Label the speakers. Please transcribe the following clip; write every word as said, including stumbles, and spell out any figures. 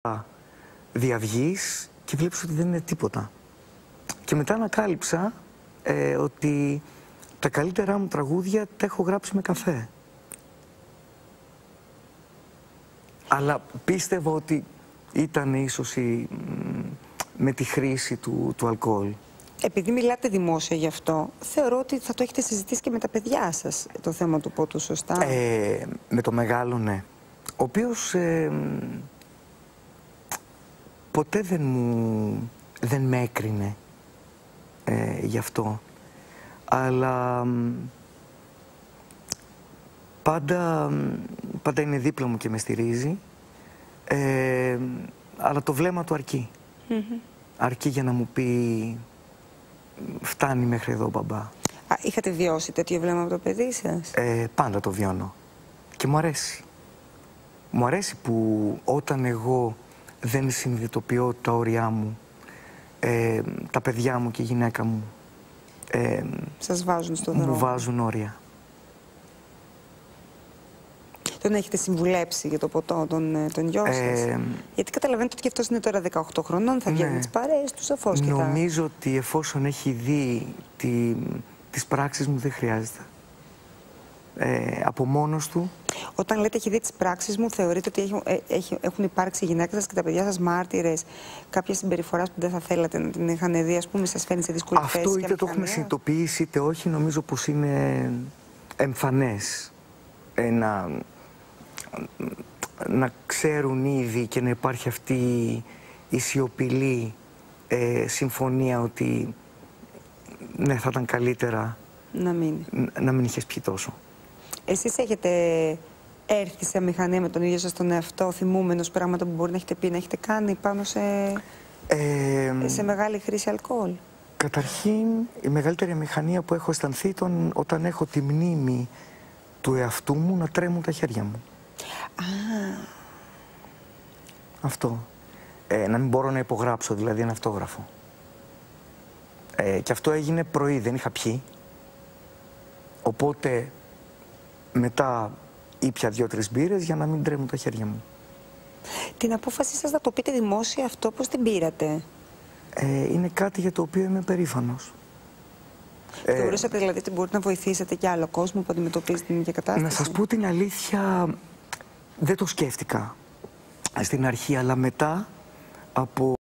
Speaker 1: διαβγείς και βλέπεις ότι δεν είναι τίποτα. Και μετά ανακάλυψα ε, ότι τα καλύτερά μου τραγούδια τα έχω γράψει με καφέ. Αλλά πίστευα ότι ήταν ίσως η, με τη χρήση του, του αλκοόλ. Επειδή
Speaker 2: μιλάτε δημόσια γι' αυτό, θεωρώ ότι θα το έχετε συζητήσει και με τα παιδιά σας, το θέμα του πότου, σωστά?
Speaker 1: Ε, με το μεγάλο, ναι. Ο οποίος ε, ποτέ δεν, μου, δεν με έκρινε ε, γι' αυτό. Αλλά πάντα, πάντα είναι δίπλα μου και με στηρίζει. Ε, αλλά το βλέμμα του αρκεί. Mm-hmm. Αρκεί για να μου πει φτάνει μέχρι εδώ, μπαμπά.
Speaker 2: Α, είχατε βιώσει τέτοιο βλέμμα από το παιδί σας?
Speaker 1: Ε, πάντα το βιώνω. Και μου αρέσει. Μου αρέσει που όταν εγώ δεν συνειδητοποιώ τα όρια μου, ε, τα παιδιά μου και η γυναίκα μου ε,
Speaker 2: σας βάζουν στον δρόμο.
Speaker 1: Μου βάζουν όρια.
Speaker 2: Τον έχετε συμβουλέψει για το ποτό, τον, τον γιο σας? Ε, Γιατί καταλαβαίνετε ότι και αυτός είναι τώρα δεκαοκτώ χρονών, θα βγαίνει με τις παρέες του σαφώς.
Speaker 1: Νομίζω θα... ότι εφόσον έχει δει τη, τις πράξεις μου δεν χρειάζεται. Ε, από μόνος του.
Speaker 2: Όταν λέτε έχει δει τις πράξεις μου, θεωρείτε ότι έχουν, έχει, έχουν υπάρξει οι γυναίκες σας και τα παιδιά σας μάρτυρες κάποια συμπεριφορά που δεν θα θέλατε να την είχαν δει, ας πούμε, σας φαίνει σε δύσκολη θέση?
Speaker 1: Αυτό είτε το έχουμε συνειδητοποιήσει είτε όχι, νομίζω πως είναι εμφανές. Ε, να, να ξέρουν ήδη και να υπάρχει αυτή η σιωπηλή ε, συμφωνία ότι ναι, θα ήταν καλύτερα
Speaker 2: να μην,
Speaker 1: να μην είχες πιει τόσο.
Speaker 2: Εσείς έχετε έρθει σε αμηχανία με τον ίδιο σας τον εαυτό, θυμούμενος πράγματα που μπορεί να έχετε πει, να έχετε κάνει πάνω σε, ε, σε μεγάλη χρήση αλκοόλ?
Speaker 1: Καταρχήν, η μεγαλύτερη αμηχανία που έχω αισθανθεί ήταν όταν έχω τη μνήμη του εαυτού μου να τρέμουν τα χέρια μου.
Speaker 2: Α.
Speaker 1: Αυτό. Ε, να μην μπορώ να υπογράψω, δηλαδή, ένα αυτόγραφο. Ε, και αυτό έγινε πρωί, δεν είχα πιει. Οπότε μετά ήπια δύο-τρεις μπύρες για να μην τρέμουν τα χέρια μου.
Speaker 2: Την απόφαση σας να το πείτε δημόσια αυτό, πώς την πήρατε?
Speaker 1: Ε, είναι κάτι για το οποίο είμαι περήφανος.
Speaker 2: Θεωρούσατε ε, δηλαδή ότι μπορείτε να βοηθήσετε και άλλο κόσμο που αντιμετωπίζει την ίδια κατάσταση?
Speaker 1: Να σας πω την αλήθεια, δεν το σκέφτηκα στην αρχή, αλλά μετά από